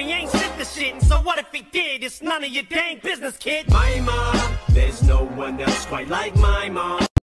he ain't sent the shit, and so what if he did? It's none of your dang business, kid. My mom, there's no one else quite like my mom.